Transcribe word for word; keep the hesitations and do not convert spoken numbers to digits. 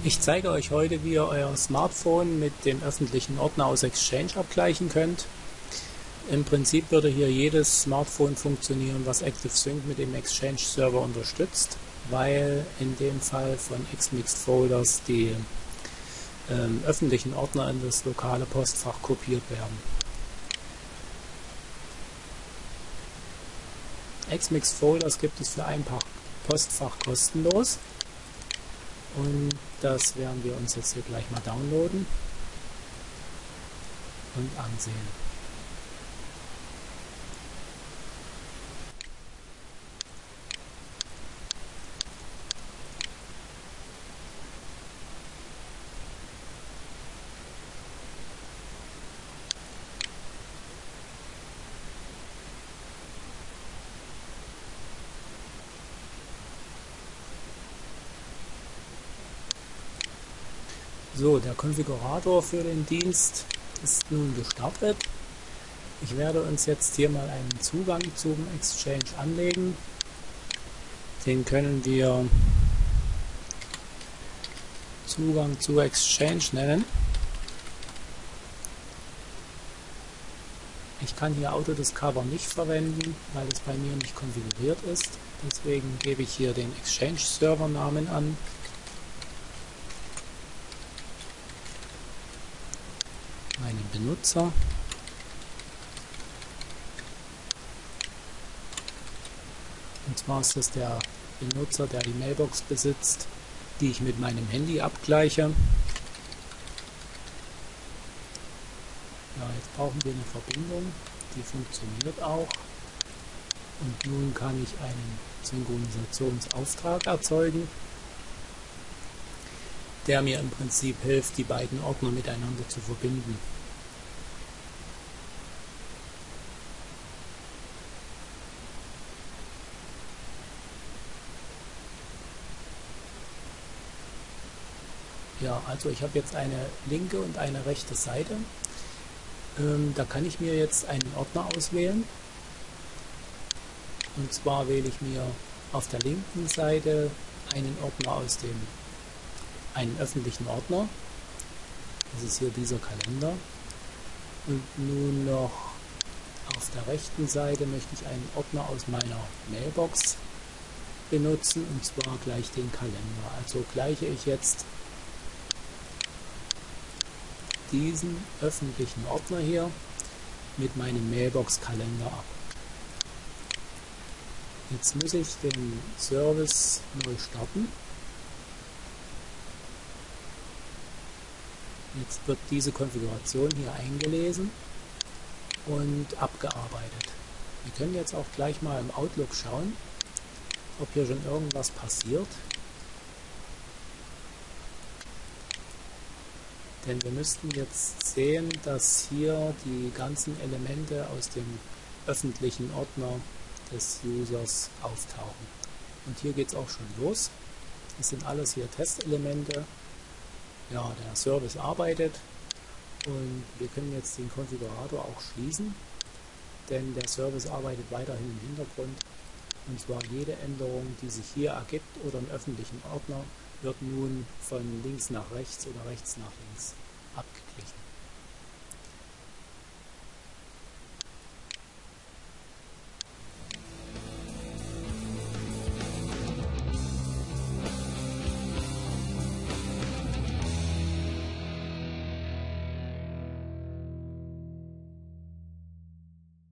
Ich zeige euch heute, wie ihr euer Smartphone mit dem öffentlichen Ordner aus Exchange abgleichen könnt. Im Prinzip würde hier jedes Smartphone funktionieren, was ActiveSync mit dem Exchange Server unterstützt, weil in dem Fall von Xmixed Folders die ähm, öffentlichen Ordner in das lokale Postfach kopiert werden. Xmixed Folders gibt es für ein Postfach kostenlos. Und das werden wir uns jetzt hier gleich mal downloaden und ansehen. So, der Konfigurator für den Dienst ist nun gestartet. Ich werde uns jetzt hier mal einen Zugang zum Exchange anlegen. Den können wir Zugang zu Exchange nennen. Ich kann hier Autodiscover nicht verwenden, weil es bei mir nicht konfiguriert ist. Deswegen gebe ich hier den Exchange Server Namen an. Meinen Benutzer. Und zwar ist das der Benutzer, der die Mailbox besitzt, die ich mit meinem Handy abgleiche. Ja, jetzt brauchen wir eine Verbindung, die funktioniert auch. Und nun kann ich einen Synchronisationsauftrag erzeugen, der mir im Prinzip hilft, die beiden Ordner miteinander zu verbinden. Ja, also ich habe jetzt eine linke und eine rechte Seite. Ähm, da kann ich mir jetzt einen Ordner auswählen. Und zwar wähle ich mir auf der linken Seite einen Ordner aus dem einen öffentlichen Ordner. Das ist hier dieser Kalender. Und nun noch auf der rechten Seite möchte ich einen Ordner aus meiner Mailbox benutzen, und zwar gleich den Kalender. Also gleiche ich jetzt diesen öffentlichen Ordner hier mit meinem Mailbox-Kalender ab. Jetzt muss ich den Service neu starten. Jetzt wird diese Konfiguration hier eingelesen und abgearbeitet. Wir können jetzt auch gleich mal im Outlook schauen, ob hier schon irgendwas passiert. Denn wir müssten jetzt sehen, dass hier die ganzen Elemente aus dem öffentlichen Ordner des Users auftauchen. Und hier geht es auch schon los. Das sind alles hier Testelemente. Ja, der Service arbeitet und wir können jetzt den Konfigurator auch schließen, denn der Service arbeitet weiterhin im Hintergrund. Und zwar jede Änderung, die sich hier ergibt oder im öffentlichen Ordner, wird nun von links nach rechts oder rechts nach links abgeglichen.